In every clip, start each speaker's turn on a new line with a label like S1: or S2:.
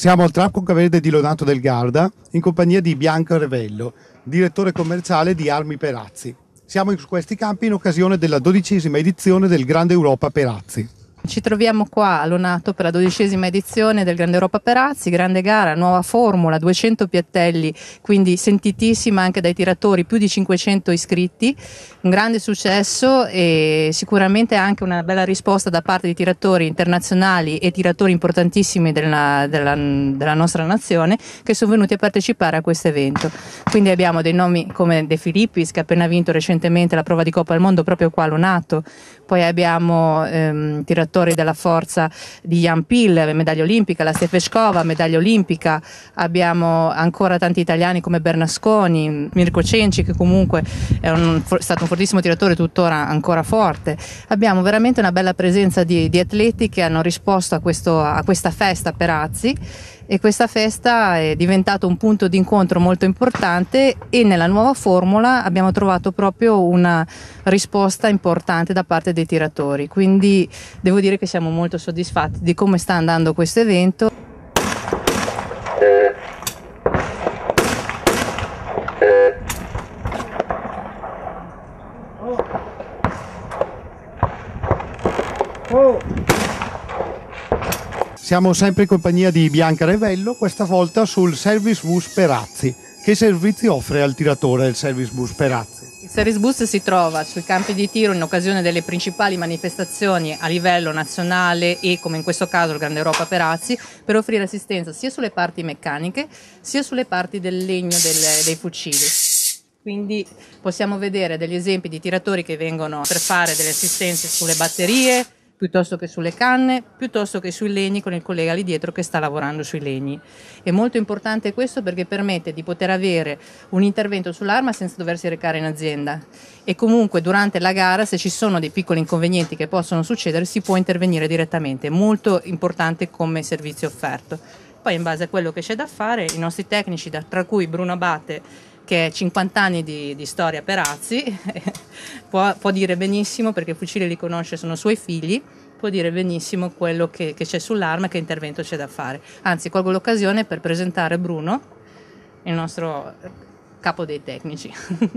S1: Siamo al Trap Concaverde di Lonato del Garda in compagnia di Bianca Revello, direttore commerciale di Armi Perazzi. Siamo in questi campi in occasione della 12ª edizione del Grande Europa Perazzi.
S2: Ci troviamo qua a Lonato per la 12ª edizione del Grande Europa Perazzi, grande gara, nuova formula, 200 piattelli, quindi sentitissima anche dai tiratori, più di 500 iscritti, un grande successo e sicuramente anche una bella risposta da parte di tiratori internazionali e tiratori importantissimi della nostra nazione che sono venuti a partecipare a questo evento. Quindi abbiamo dei nomi come De Filippis, che ha appena vinto recentemente la prova di Coppa del Mondo proprio qua a Lonato, poi abbiamo tiratori della forza di Jan Pill, medaglia olimpica, la Stefescova, medaglia olimpica, abbiamo ancora tanti italiani come Bernasconi, Mirko Cenci, che comunque è stato un fortissimo tiratore, tuttora ancora forte. Abbiamo veramente una bella presenza di atleti che hanno risposto a questa festa Perazzi, e questa festa è diventata un punto di incontro molto importante e nella nuova formula abbiamo trovato proprio una risposta importante da parte dei tiratori, quindi devo dire che siamo molto soddisfatti di come sta andando questo evento.
S1: Siamo sempre in compagnia di Bianca Revello, questa volta sul Service Bus Perazzi. Che servizi offre al tiratore il Service Bus Perazzi?
S2: Il Service Bus si trova sui campi di tiro in occasione delle principali manifestazioni a livello nazionale e, come in questo caso, il Grande Europa Perazzi, per offrire assistenza sia sulle parti meccaniche sia sulle parti del legno dei fucili. Quindi possiamo vedere degli esempi di tiratori che vengono per fare delle assistenze sulle batterie, piuttosto che sulle canne, piuttosto che sui legni, con il collega lì dietro che sta lavorando sui legni. È molto importante questo perché permette di poter avere un intervento sull'arma senza doversi recare in azienda, e comunque durante la gara, se ci sono dei piccoli inconvenienti che possono succedere, si può intervenire direttamente. È molto importante come servizio offerto. Poi, in base a quello che c'è da fare, i nostri tecnici, tra cui Bruno Abate, che ha 50 anni di storia Perazzi, può dire benissimo, perché i fucili li conosce, sono suoi figli, può dire benissimo quello che c'è sull'arma e che intervento c'è da fare. Anzi, colgo l'occasione per presentare Bruno, il nostro capo dei tecnici.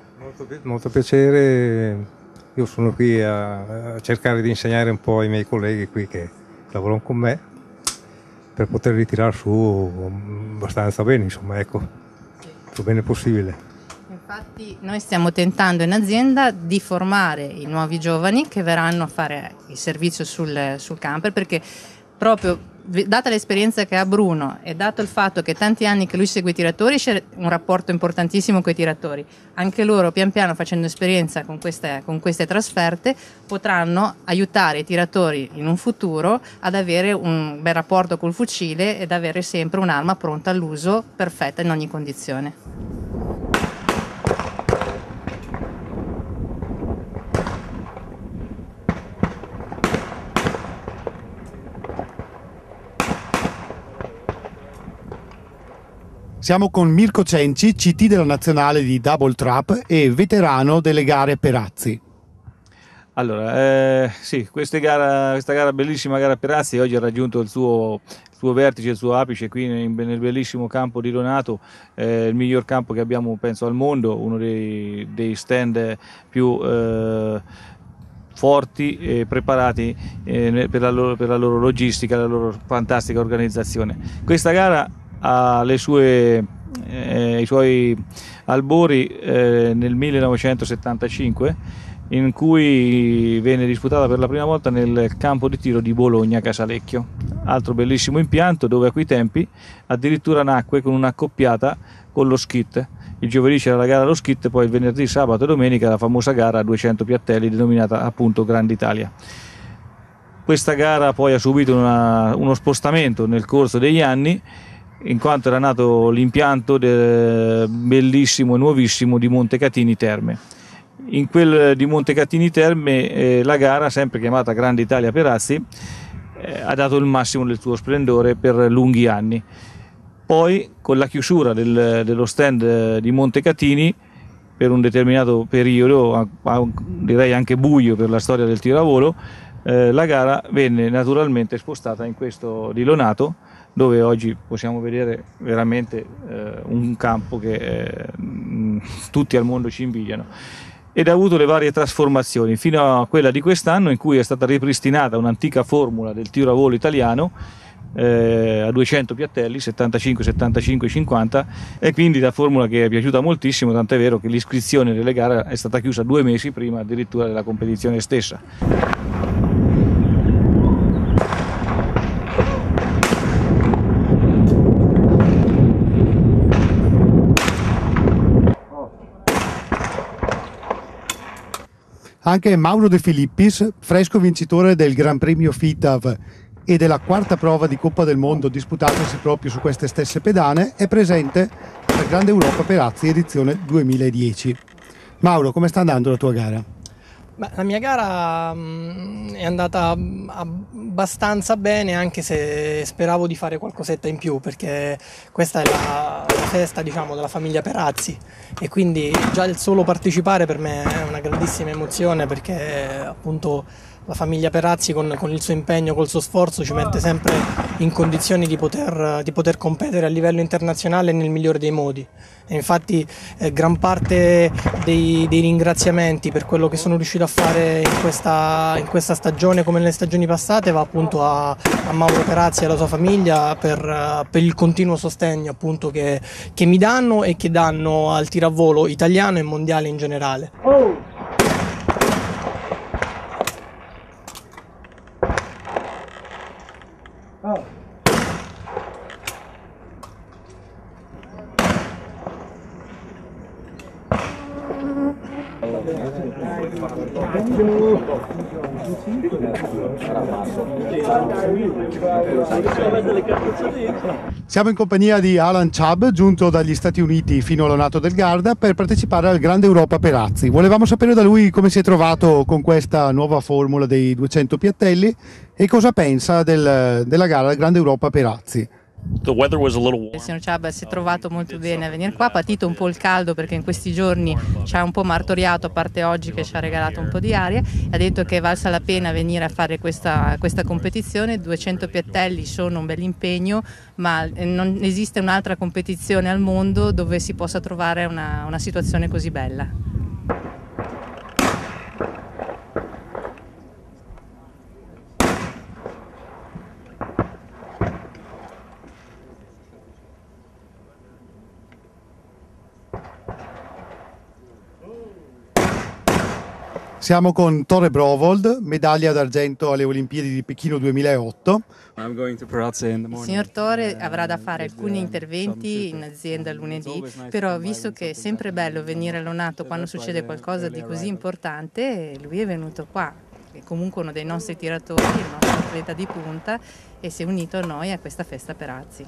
S3: Molto piacere, io sono qui a cercare di insegnare un po' ai miei colleghi qui che lavorano con me, per poter ritirare su abbastanza bene, insomma, ecco. Bene possibile.
S2: Infatti noi stiamo tentando in azienda di formare i nuovi giovani che verranno a fare il servizio sul camper, perché proprio data l'esperienza che ha Bruno e dato il fatto che tanti anni che lui segue i tiratori, c'è un rapporto importantissimo con i tiratori. Anche loro pian piano, facendo esperienza con queste trasferte, potranno aiutare i tiratori in un futuro ad avere un bel rapporto col fucile ed avere sempre un'arma pronta all'uso, perfetta in ogni condizione.
S1: Siamo con Mirko Cenci, CT della nazionale di Double Trap e veterano delle gare Perazzi.
S4: Allora, sì, questa gara, bellissima gara Perazzi, oggi ha raggiunto il suo vertice, il suo apice qui nel bellissimo campo di Lonato, il miglior campo che abbiamo, penso, al mondo, uno dei stand più forti e preparati per la loro logistica, la loro fantastica organizzazione. Questa gara ha i suoi albori nel 1975, in cui venne disputata per la prima volta nel campo di tiro di Bologna Casalecchio, altro bellissimo impianto dove a quei tempi addirittura nacque con un'accoppiata con lo skit. Il giovedì c'era la gara allo skit, poi il venerdì, sabato e domenica la famosa gara a 200 piattelli denominata appunto Grande Italia. Questa gara poi ha subito uno spostamento nel corso degli anni, in quanto era nato l'impianto bellissimo e nuovissimo di Montecatini Terme. In quel di Montecatini Terme la gara, sempre chiamata Grande Italia Perazzi, ha dato il massimo del suo splendore per lunghi anni. Poi, con la chiusura dello stand di Montecatini per un determinato periodo, direi anche buio per la storia del tiro a volo, la gara venne naturalmente spostata in questo di Lonato, dove oggi possiamo vedere veramente un campo che tutti al mondo ci invidiano, ed ha avuto le varie trasformazioni fino a quella di quest'anno, in cui è stata ripristinata un'antica formula del tiro a volo italiano a 200 piattelli, 75, 75, 50, e quindi la formula che è piaciuta moltissimo, tant'è vero che l'iscrizione delle gare è stata chiusa 2 mesi prima addirittura della competizione stessa.
S1: Anche Mauro De Filippis, fresco vincitore del Gran Premio FITAV e della 4ª prova di Coppa del Mondo disputatasi proprio su queste stesse pedane, è presente al Grande Europa Perazzi edizione 2010. Mauro, come sta andando la tua gara?
S5: Beh, la mia gara è andata abbastanza bene, anche se speravo di fare qualcosetta in più, perché questa è la festa, diciamo, della famiglia Perazzi, e quindi già il solo partecipare per me è una grandissima emozione, perché appunto la famiglia Perazzi con il suo impegno, col suo sforzo, ci mette sempre in condizioni di poter competere a livello internazionale nel migliore dei modi. E infatti gran parte dei ringraziamenti per quello che sono riuscito a fare in questa stagione, come nelle stagioni passate, va appunto a Mauro Perazzi e alla sua famiglia per il continuo sostegno appunto che mi danno e che danno al tiro a volo italiano e mondiale in generale.
S1: Siamo in compagnia di Alan Chubb, giunto dagli Stati Uniti fino allo nato del Garda per partecipare al Grande Europa Perazzi. Volevamo sapere da lui come si è trovato con questa nuova formula dei 200 piattelli e cosa pensa della gara del Grande Europa Perazzi.
S2: Il signor Chubb si è trovato molto bene a venire qua, ha patito un po' il caldo perché in questi giorni ci ha un po' martoriato, a parte oggi che ci ha regalato un po' di aria. Ha detto che è valsa la pena venire a fare questa competizione. 200 piattelli sono un bel impegno, ma non esiste un'altra competizione al mondo dove si possa trovare una situazione così bella.
S1: Siamo con Tore Brovold, medaglia d'argento alle Olimpiadi di Pechino 2008.
S2: Il signor Tore avrà da fare alcuni interventi in azienda lunedì, però visto che è sempre bello venire allonato quando succede qualcosa di così importante, lui è venuto qua. È comunque uno dei nostri tiratori, il nostro atleta di punta, e si è unito a noi a questa festa Perazzi.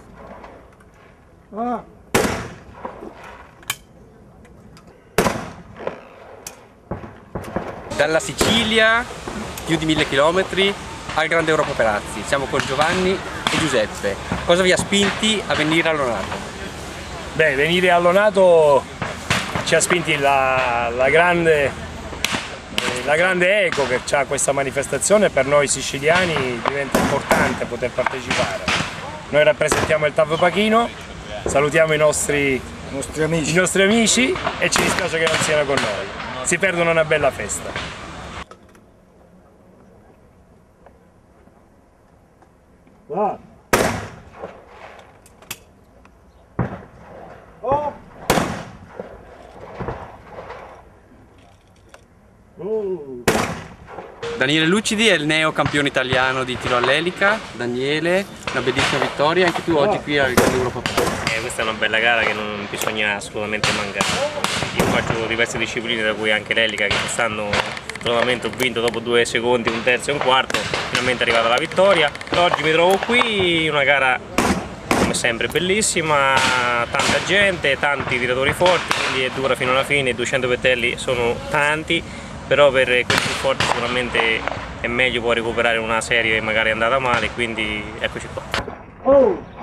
S6: Dalla Sicilia, più di 1000 chilometri, al Grande Europa Perazzi. Siamo con Giovanni e Giuseppe. Cosa vi ha spinti a venire allonato?
S7: Beh, venire allonato ci ha spinti la grande eco che ha questa manifestazione. Per noi siciliani diventa importante poter partecipare. Noi rappresentiamo il TAV Pachino, salutiamo i nostri amici e ci dispiace che non siano con noi. Si perdono una bella festa.
S6: Daniele Lucidi è il neo campione italiano di tiro all'elica. Daniele, una bellissima vittoria, anche tu oggi qui al Grande Europa Perazzi.
S8: Questa è una bella gara che non bisogna assolutamente mancare. Io faccio diverse discipline, tra cui anche l'elica, che quest'anno trovamento ho vinto dopo 2 secondi, un terzo e un quarto, finalmente è arrivata la vittoria. Oggi mi trovo qui, una gara come sempre bellissima, tanta gente, tanti tiratori forti, quindi è dura fino alla fine. 200 piattelli sono tanti, però per quelli più forti sicuramente è meglio poi recuperare una serie che magari è andata male, quindi eccoci qua.